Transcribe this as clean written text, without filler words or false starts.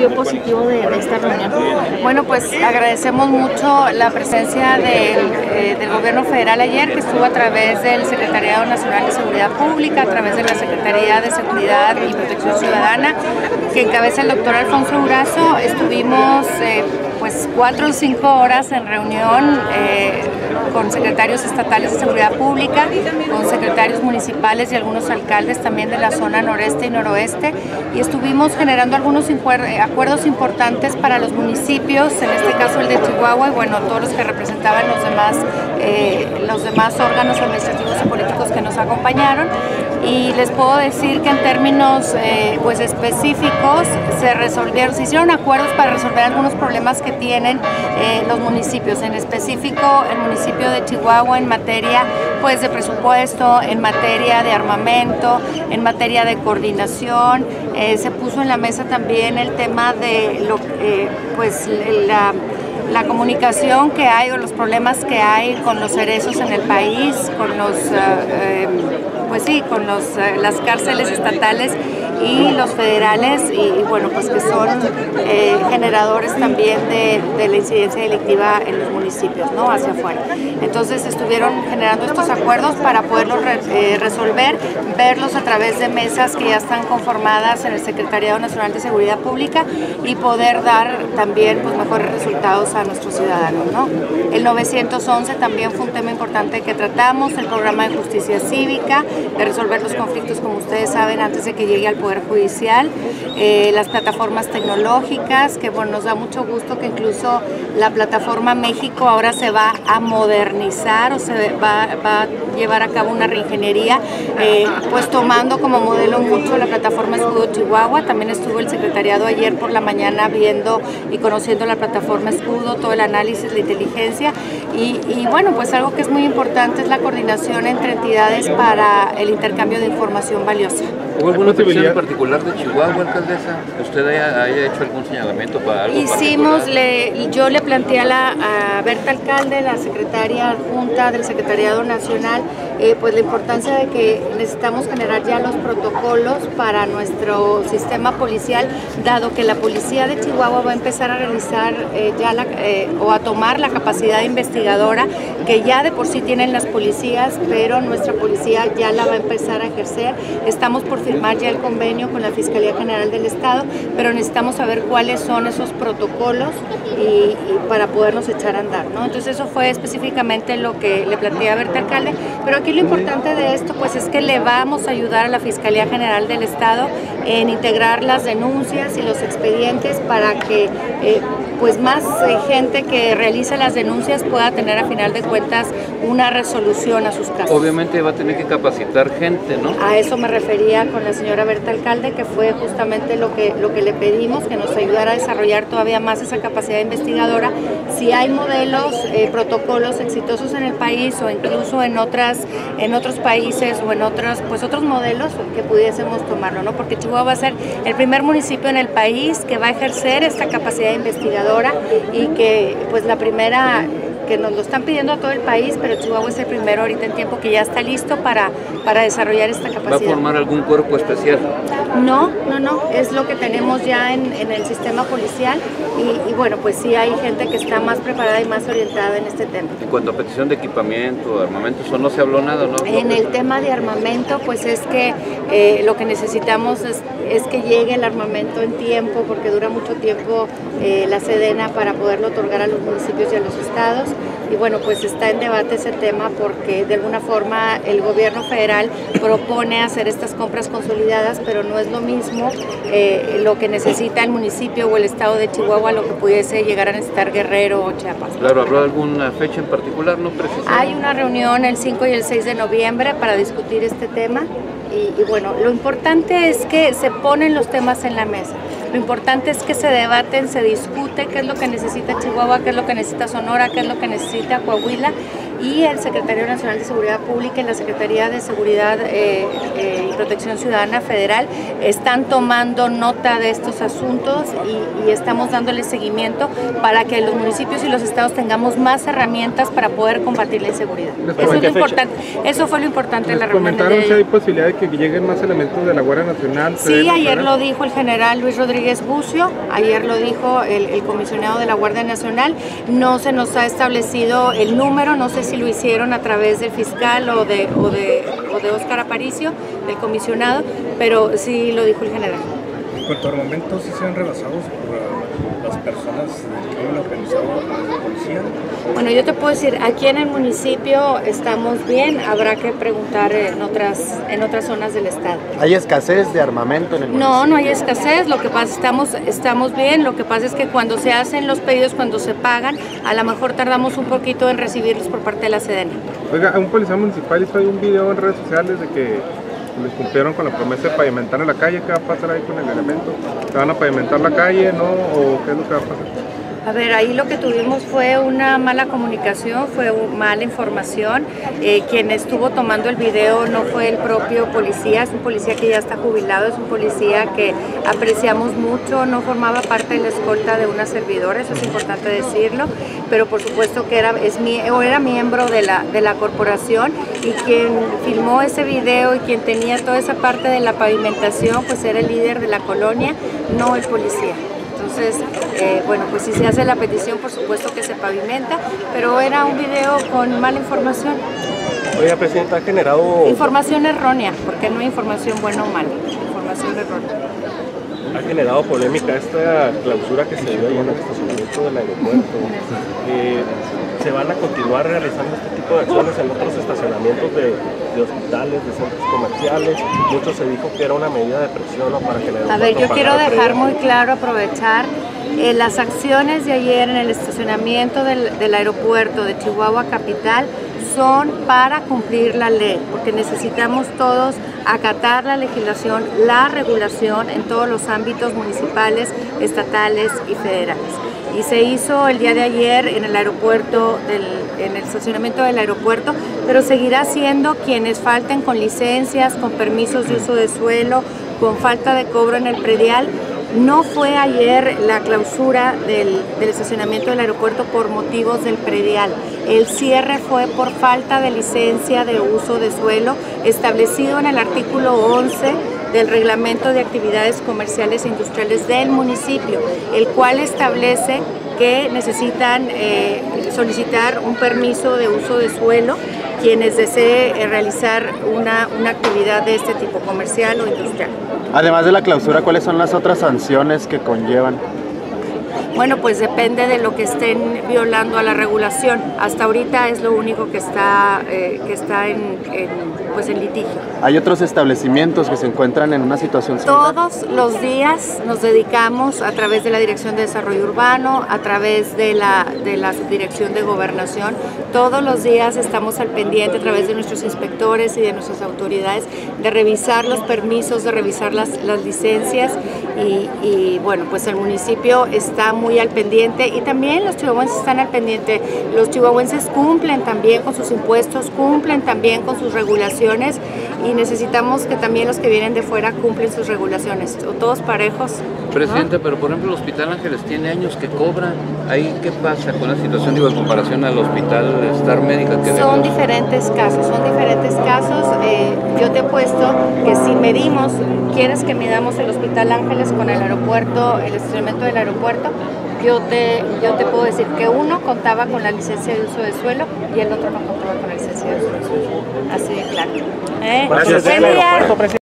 salió positivo de esta reunión? Bueno, pues agradecemos mucho la presencia del gobierno federal ayer, que estuvo a través del Secretariado Nacional de Seguridad Pública, a través de la Secretaría de Seguridad y Protección Ciudadana, que encabeza el doctor Alfonso Durazo. Estuvimos pues 4 o 5 horas en reunión con secretarios estatales de seguridad pública, con secretarios municipales y algunos alcaldes también de la zona noreste y noroeste, y estuvimos generando algunos acuerdos importantes para los municipios, en este caso el de Chihuahua, y bueno, todos los que representaban los demás órganos administrativos y políticos que nos acompañaron. Y les puedo decir que en términos pues específicos se hicieron acuerdos para resolver algunos problemas que tienen los municipios, en específico el municipio de Chihuahua en materia pues de presupuesto, en materia de armamento, en materia de coordinación. Se puso en la mesa también el tema de la comunicación que hay o los problemas que hay con los cerezos en el país, con las cárceles estatales y los federales, y bueno, pues que son generadores también de la incidencia delictiva en los municipios, ¿no? Hacia afuera. Entonces estuvieron generando estos acuerdos para poderlos resolver, verlos a través de mesas que ya están conformadas en el Secretariado Nacional de Seguridad Pública y poder dar también pues mejores resultados a nuestros ciudadanos, ¿no? El 911 también fue un tema importante que tratamos, el programa de justicia cívica, de resolver los conflictos, como ustedes saben, antes de que llegue al Poder Judicial, las plataformas tecnológicas, que bueno, nos da mucho gusto que incluso la plataforma México ahora se va a modernizar o se va a llevar a cabo una reingeniería, pues tomando como modelo mucho la plataforma Escudo Chihuahua. También estuvo el secretariado ayer por la mañana viendo y conociendo la plataforma Escudo, todo el análisis, la inteligencia y bueno, pues algo que es muy importante es la coordinación entre entidades para el intercambio de información valiosa. ¿Hubo alguna petición en particular de Chihuahua, alcaldesa? ¿Usted haya hecho algún señalamiento para algo yo le planteé a Berta Alcalde, la secretaria adjunta del Secretariado Nacional, pues la importancia de que necesitamos generar ya los protocolos para nuestro sistema policial, dado que la policía de Chihuahua va a empezar a realizar o a tomar la capacidad investigadora que ya de por sí tienen las policías, pero nuestra policía ya la va a empezar a ejercer. Estamos por firmar ya el convenio con la Fiscalía General del Estado, pero necesitamos saber cuáles son esos protocolos y para podernos echar a andar, ¿no? Entonces eso fue específicamente lo que le planteé a Berta Alcalde, pero aquí lo importante de esto pues es que le vamos a ayudar a la Fiscalía General del Estado en integrar las denuncias y los expedientes para que pues más gente que realice las denuncias pueda tener a final de cuentas una resolución a sus casos. Obviamente va a tener que capacitar gente, ¿no? A eso me refería con la señora Berta Alcalde, que fue justamente lo que le pedimos, que nos ayudara a desarrollar todavía más esa capacidad investigadora. Si hay modelos, protocolos exitosos en el país o incluso en otros países o en otros modelos que pudiésemos tomarlo, ¿no? Porque Chihuahua va a ser el primer municipio en el país que va a ejercer esta capacidad investigadora y que pues la primera que nos lo están pidiendo a todo el país, pero Chihuahua es el primero ahorita en tiempo que ya está listo para desarrollar esta capacidad. ¿Va a formar algún cuerpo especial? No, es lo que tenemos ya en el sistema policial y bueno, pues sí hay gente que está más preparada y más orientada en este tema. En cuanto a petición de equipamiento, armamento, ¿eso no se habló nada, no? En el tema de armamento, pues es que lo que necesitamos es que llegue el armamento en tiempo, porque dura mucho tiempo la Sedena para poderlo otorgar a los municipios y a los estados. Y bueno, pues está en debate ese tema porque de alguna forma el gobierno federal propone hacer estas compras consolidadas, pero no es lo mismo lo que necesita el municipio o el estado de Chihuahua lo que pudiese llegar a necesitar Guerrero o Chiapas. Claro, ¿habrá alguna fecha en particular, no precisa? Hay una reunión el 5 y el 6 de noviembre para discutir este tema y bueno, lo importante es que se ponen los temas en la mesa. Lo importante es que se debaten, se discute qué es lo que necesita Chihuahua, qué es lo que necesita Sonora, qué es lo que necesita Coahuila y el Secretario Nacional de Seguridad Pública y la Secretaría de Seguridad y Protección Ciudadana Federal están tomando nota de estos asuntos y estamos dándole seguimiento para que los municipios y los estados tengamos más herramientas para poder combatir la inseguridad. Eso es lo importante. Eso fue lo importante en la reunión. ¿Comentaron si hay posibilidad de que lleguen más elementos de la Guardia Nacional? Sí, ayer lo dijo el general Luis Rodríguez Bucio, ayer lo dijo el comisionado de la Guardia Nacional. No se nos ha establecido el número, no sé si lo hicieron a través del fiscal o de Óscar Aparicio, del comisionado, pero sí lo dijo el general. En cuanto a armamentos, ¿sí se han rebasado por las personas del crimen organizado de la policía? Bueno, yo te puedo decir, aquí en el municipio estamos bien, habrá que preguntar en otras zonas del estado. ¿Hay escasez de armamento en el municipio? No, no hay escasez, lo que pasa estamos bien, lo que pasa es que cuando se hacen los pedidos, cuando se pagan, a lo mejor tardamos un poquito en recibirlos por parte de la Sedena. Oiga, un policía municipal hizo ahí un video en redes sociales de que les cumplieron con la promesa de pavimentar en la calle. ¿Qué va a pasar ahí con el elemento? ¿Se van a pavimentar la calle, no? ¿O qué es lo que va a pasar? A ver, ahí lo que tuvimos fue una mala comunicación, fue mala información. Quien estuvo tomando el video no fue el propio policía, es un policía que ya está jubilado, es un policía que apreciamos mucho, no formaba parte de la escolta de una servidora, eso es importante decirlo, pero por supuesto que era miembro de la corporación, y quien filmó ese video y quien tenía toda esa parte de la pavimentación, pues era el líder de la colonia, no el policía. Entonces, bueno, pues si se hace la petición, por supuesto que se pavimenta, pero era un video con mala información. Oiga, Presidenta, ha generado... Información errónea, porque no hay información buena o mala, información errónea. Ha generado polémica esta clausura que se dio ahí en el estacionamiento del aeropuerto. ¿Se van a continuar realizando este tipo de acciones en otros estacionamientos de hospitales, de centros comerciales? Mucho se dijo que era una medida de presión, ¿no?, para que el aeropuerto... A ver, yo quiero dejar muy claro, aprovechar las acciones de ayer en el estacionamiento del aeropuerto de Chihuahua Capital son para cumplir la ley, porque necesitamos todos acatar la legislación, la regulación en todos los ámbitos municipales, estatales y federales. Y se hizo el día de ayer en el aeropuerto, en el estacionamiento del aeropuerto, pero seguirá siendo quienes falten con licencias, con permisos de uso de suelo, con falta de cobro en el predial. No fue ayer la clausura del estacionamiento del aeropuerto por motivos del predial. El cierre fue por falta de licencia de uso de suelo establecido en el artículo 11 del Reglamento de Actividades Comerciales e Industriales del municipio, el cual establece que necesitan solicitar un permiso de uso de suelo quienes deseen realizar una actividad de este tipo, comercial o industrial. Además de la clausura, ¿cuáles son las otras sanciones que conllevan? Bueno, pues depende de lo que estén violando a la regulación. Hasta ahorita es lo único que está en litigio. ¿Hay otros establecimientos que se encuentran en una situación similar? Todos los días nos dedicamos, a través de la Dirección de Desarrollo Urbano, a través de la Subdirección de Gobernación, todos los días estamos al pendiente, a través de nuestros inspectores y de nuestras autoridades, de revisar los permisos, de revisar las licencias y bueno, pues el municipio está muy al pendiente y también los chihuahuenses están al pendiente. Los chihuahuenses cumplen también con sus impuestos, cumplen también con sus regulaciones y necesitamos que también los que vienen de fuera cumplen sus regulaciones, todos parejos. Presidente, pero por ejemplo el Hospital Ángeles tiene años que cobra. ¿Ahí qué pasa con la situación, digo, en comparación al Hospital Star Médica? Son diferentes casos, yo te he puesto que si medimos, quieres que midamos el Hospital Ángeles con el aeropuerto, el estacionamiento del aeropuerto, yo te puedo decir que uno contaba con la licencia de uso de suelo y el otro no contaba con la licencia de uso de suelo. Así de claro. Gracias. Buen día.